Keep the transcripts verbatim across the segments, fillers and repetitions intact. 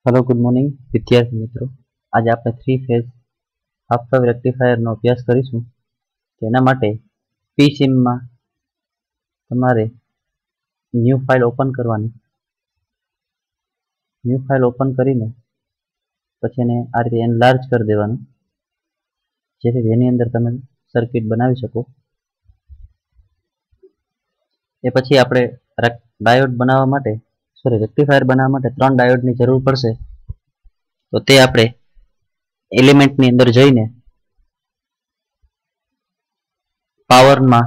Hello good morning विद्यार्थी मित्रों। आज આપણે થ્રી ફેઝ હાફ વેવ રેક્ટિફાયરનો અભ્યાસ કરીશું। તેના માટે psim માં તમારે ન્યૂ ફાઇલ ઓપન કરવાની। ન્યૂ ફાઇલ ઓપન કરીને પછી એને આ રીતે એનલાર્જ કરી દેવાનું, જેથી તેની અંદર તમે સર્કિટ બનાવી શકો। એ પછી આપણે ડાયોડ બનાવવા માટે સોરી રેક્ટિફાયર બનાવવા માટે ત્રણ ડાયોડની જરૂર પડશે। તો તે આપણે એલિમેન્ટની અંદર જઈને પાવરમાં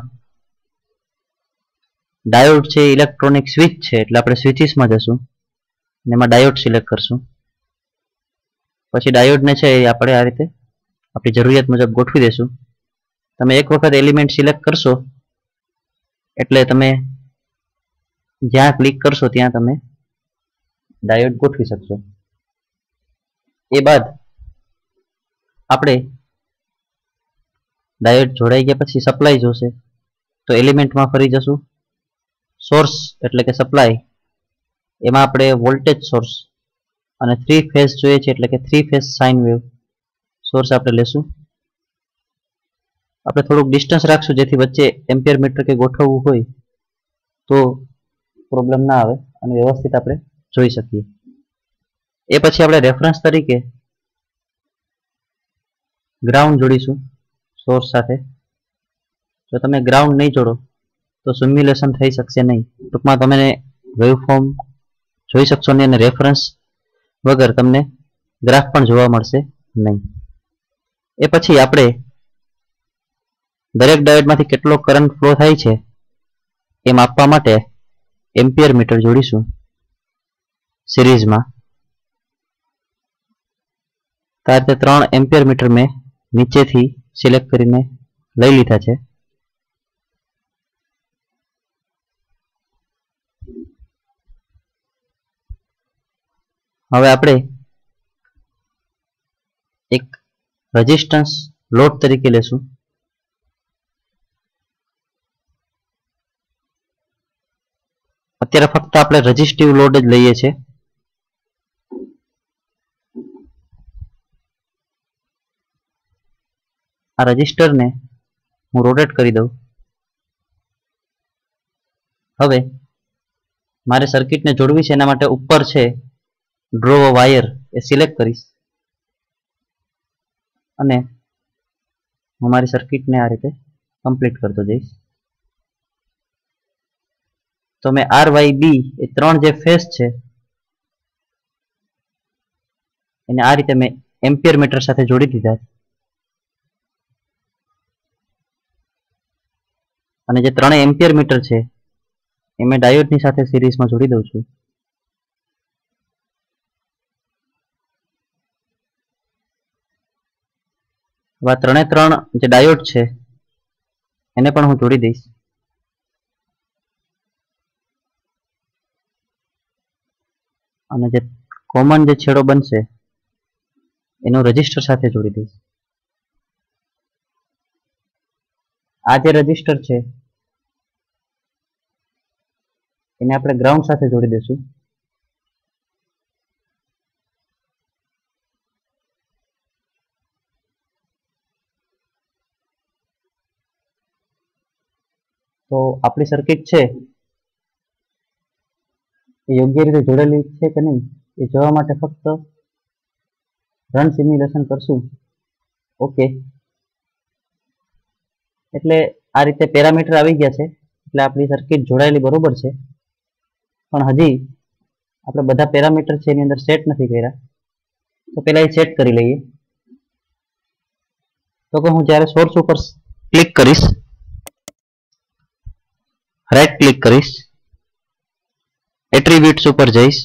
ડાયોડ છે ઇલેક્ટ્રોનિક સ્વિચ છે એટલે આપણે સ્વિચીસમાં જશું અને એમાં ડાયોડ સિલેક્ટ કરશું। પછી ડાયોડને છે એ આપણે આ રીતે આપણી જરૂરિયાત મુજબ ગોઠવી દેશું। તમે એક વખત એલિમેન્ટ સિલેક્ટ કરશો એટલે તમે જ્યાં ક્લિક કરશો ત્યાં તમે ડાયોડ ગોઠવી શકશો। એ બાદ આપણે ડાયોડ જોડાઈ ગયા પછી સપ્લાય જોશે, તો એલિમેન્ટમાં ફરી જશું। સોર્સ એટલે કે સપ્લાય, એમાં આપણે વોલ્ટેજ સોર્સ અને થ્રી ફેઝ જોઈએ છે એટલે કે three phase sine wave source આપણે લેશું। આપણે થોડુંક ડિસ્ટન્સ રાખશું જેથી વચ્ચે એમ્પિયર મીટર કે ગોઠવવું હોય તો પ્રોબ્લેમ ના આવે અને વ્યવસ્થિત આપણે જોઈ શકીએ। એ પછી આપણે રેફરન્સ તરીકે ગ્રાઉન્ડ જોડીશું સોર્સ સાથે। જો તમે ગ્રાઉન્ડ નહીં જોડો તો સિમ્યુલેશન થઈ શકશે નહીં, ટૂંકમાં તમે વેવફોર્મ જોઈ શકશો નહીં અને રેફરન્સ વગર તમને ગ્રાફ પણ જોવા મળશે નહીં। એ પછી આપણે દરેક ડાયોડમાંથી કેટલો કરંટ ફ્લો થાય છે એ માપવા માટે એમ્પિયર મીટર જોડીશું સિરીઝમાં। તો આ રીતે ત્રણ એમ્પિયર મીટર મેં નીચેથી સિલેક્ટ કરીને લઈ લીધા છે। હવે આપણે એક રેઝિસ્ટન્સ લોડ તરીકે લેશું। અત્યારે ફક્ત આપણે રેઝિસ્ટિવ લોડ જ લઈએ છીએ। આ રેઝિસ્ટરને હું રોટેટ કરી દઉં। હવે મારે સર્કિટને જોડવી છે, એના માટે ઉપર છે ડ્રો વાયર એ સિલેક્ટ કરીશ અને હું મારી સર્કિટને આ રીતે કમ્પ્લીટ કરતો જઈશ। તો મેં આર વાય બી એ ત્રણ જે ફેસ છે એને આ રીતે મેં એમ્પિયર મીટર સાથે જોડી દીધા અને જે ત્રણેય એમ્પિયર મીટર છે એ મેં ડાયોડની સાથે સિરીઝમાં જોડી દઉં છું। હવે ત્રણે ત્રણ જે ડાયોડ છે એને પણ હું જોડી દઈશ અને જે કોમન જે છેડો બનશે એનું રેઝિસ્ટર સાથે જોડી દઈશ। આ જે રેઝિસ્ટર છે એને આપણે ગ્રાઉન્ડ સાથે જોડી દઈશું। તો આપણી સર્કિટ છે એ યોગ્ય રીતે જોડેલી છે કે નહીં એ જોવા માટે ફક્ત રન સિમ્યુલેશન કરશું। ઓકે, એટલે આ રીતે પેરામીટર આવી ગયા છે એટલે આપણી સર્કિટ જોડાયેલી બરોબર છે, પણ હજી આપણે બધા પેરામીટર છે એની અંદર સેટ નથી કર્યા। તો પહેલા એ સેટ કરી લઈએ। તો કે હું જ્યારે સોર્સ ઉપર ક્લિક કરીશ, રાઈટ ક્લિક કરીશ, એટ્રીબ્યુટ્સ ઉપર જઈશ,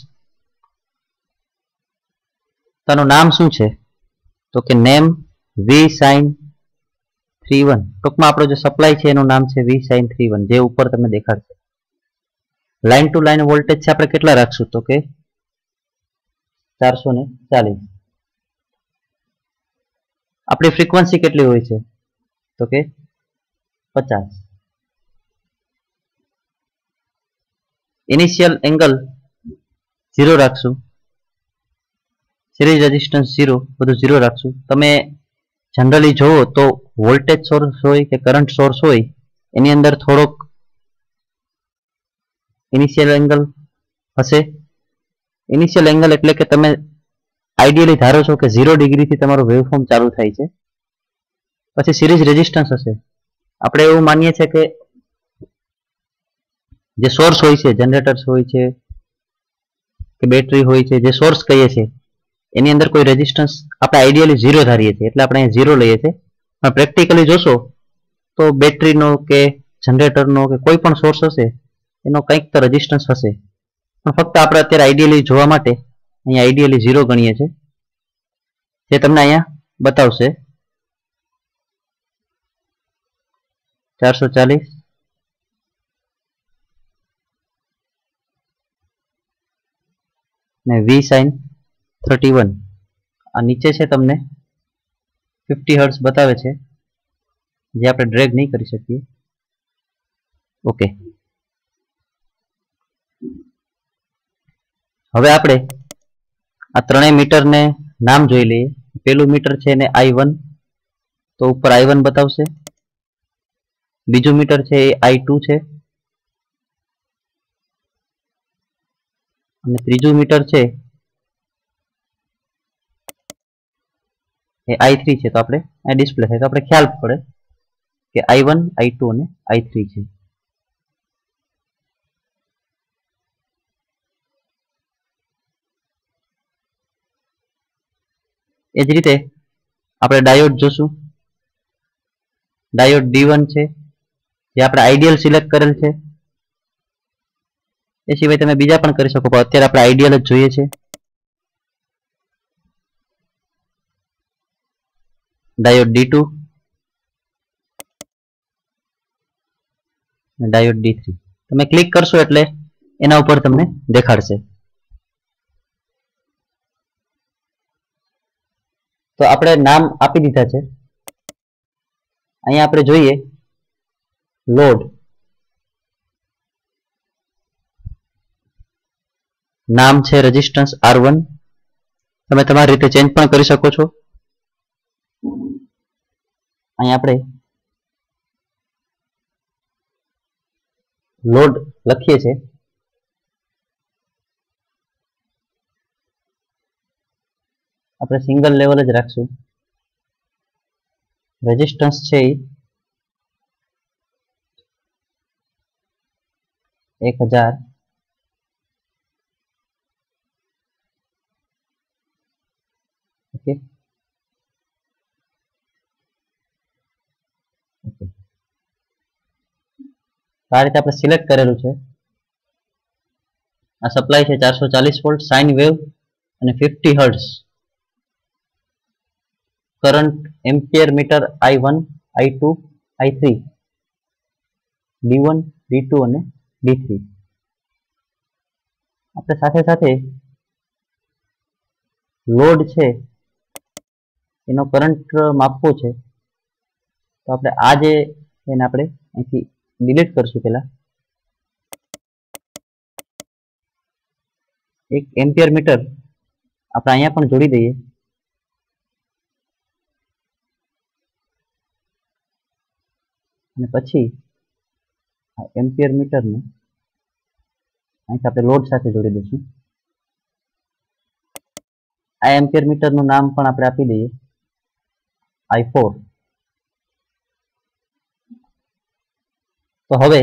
તેનું નામ શું છે તો કે name V sine three one, ટૂંકમાં આપણો જે સપ્લાય છે એનું નામ છે વી સાઇન થ્રી વન, જે ઉપર તમને દેખાડશે। લાઇન ટુ લાઇન વોલ્ટેજ છે આપણે કેટલા રાખશું તો કે ચારસો ને ચાલીસ। આપણી ફ્રીક્વન્સી કેટલી હોય છે તો કે પચાસ। ઇનિશિયલ એંગલ ઝીરો રાખશું સિરીઝ રેઝિસ્ટન્સ ઝીરો, બધું ઝીરો રાખશું. તમે જનરલી જોવો તો વોલ્ટેજ સોર્સ હોય કે કરંટ સોર્સ હોય એની અંદર થોડોક ઇનિશિયલ એંગલ હશે. ઇનિશિયલ એંગલ એટલે કે તમે આઈડિયલી ધારો છો કે ઝીરો ડિગ્રીથી તમારું વેવફોર્મ ચાલુ થાય છે. પછી સિરીઝ રેઝિસ્ટન્સ હશે. આપણે એવું માનીએ છીએ કે જે સોર્સ હોય છે, જનરેટર્સ હોય છે કે બેટરી હોય છે, જે સોર્સ કહીએ છીએ એની અંદર કોઈ રેઝિસ્ટન્સ આપણે આઈડિયલી ઝીરો ધારીએ છીએ, એટલે આપણે અહીંયા ઝીરો લઈએ છીએ. પણ પ્રેક્ટિકલી જોશો તો બેટરીનો કે જનરેટરનો કે કોઈ પણ સોર્સ હશે એનો કંઈક તો રેઝિસ્ટન્સ હશે. પણ ફક્ત આપણે અત્યારે આઈડિયલી જોવા માટે અહીંયા આઈડિયલી ઝીરો ગણીએ છીએ, જે તમને અહીંયા બતાવશે. ચારસો ચાલીસ ને વી સાઇન થર્ટી વન. આ નીચે છે તમને ફિફ્ટી હર્ટ્ઝ બતાવે છે, જે આપણે ડ્રેગ નહીં કરી શકીએ. ઓકે, હવે આપણે આ ત્રણેય મીટરને નામ જોઈ લઈએ. પેલું મીટર છે એને આઈ વન, તો ઉપર આઈ વન બતાવશે. બીજું મીટર છે એ આઈ ટુ છે, અને ત્રીજું મીટર છે એ આઈ થ્રી છે. તો આપણે આ ડિસ્પ્લે થાય તો આપણે ખ્યાલ પડે કે આઈ વન, આઈ ટુ અને આઈ થ્રી છે. એ જ રીતે આપણે ડાયોડ જોશું. ડાયોડ ડી વન છે, જે આપણે આઈડિયલ સિલેક્ટ કરેલ છે. એ સિવાય તમે બીજા પણ કરી શકો, પણ અત્યારે આપણે આઈડિયલ જ જોઈએ છે. Diode D two, diode D three. તમે ક્લિક કરશો એટલે એના ઉપર તમને દેખાડશે. તો આપણે નામ આપી દીધા છે. અહીંયા આપણે જોઈએ લોડ, નામ છે રેઝિસ્ટન્સ આર વન. તમે તમારી રીતે ચેન્જ પણ કરી શકો છો. અહીંયા આપણે લોડ લખીએ છીએ. આપણે સિંગલ લેવલ જ રાખશું. રેઝિસ્ટન્સ છે એક હજાર. ઓકે, ઓકે, આ રીતે આપણે સિલેક્ટ કરેલું છે. આ સપ્લાય છે ચારસો ચાલીસ વોલ્ટ, સાઇન વેવ અને fifty hertz. Current ampere meter I one, I two, I three, D one, D two અને ડી થ્રી. આપણે સાથે સાથે લોડ છે એનો કરંટ માપવો છે. તો આપણે આ જે એને આપણે અહીંથી ડિલીટ કરશું. પેલા એક એમ્પિયર મીટર આપણે અહીંયા પણ જોડી દઈએ. અને પછી આ એમ્પિયર મીટરને અહીંથી આપણે લોડ સાથે જોડી દઈશું. આ એમ્પિયર મીટરનું નામ પણ આપણે આપી દઈએ આઈ ફોર. તો હવે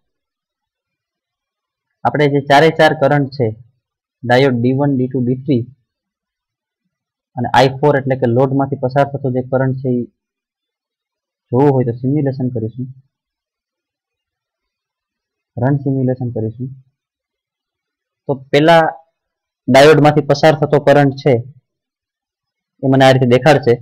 આપણે જે ચારે ચાર કરંટ છે, diode D one, D two, D three અને આઈ ફોર એટલે કે લોડમાંથી પસાર થતો જે કરંટ છે એ જોવું હોય તો સિમ્યુલેશન કરીશું. રન સિમ્યુલેશન કરીશું. તો પેલા ડાયોડમાંથી પસાર થતો કરંટ છે એ મને આ રીતે દેખાડશે.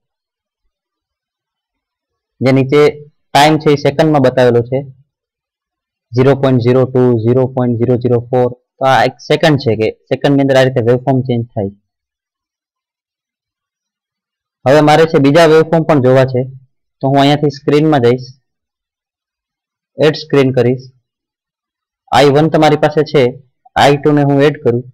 જે નીચે ટાઈમ છે એ સેકન્ડમાં બતાવેલો છે, zero point zero two, zero point zero zero four. તો આ એક સેકન્ડ છે કે સેકન્ડની અંદર આ રીતે વેવફોર્મ ચેન્જ થાય. હવે મારે છે બીજા વેવફોર્મ પણ જોવા છે. તો હું અહીંયાથી સ્ક્રીનમાં જઈશ, એડ સ્ક્રીન કરીશ. આઈ વન તમારી પાસે છે, આઈ ટુ ને હું એડ કરું.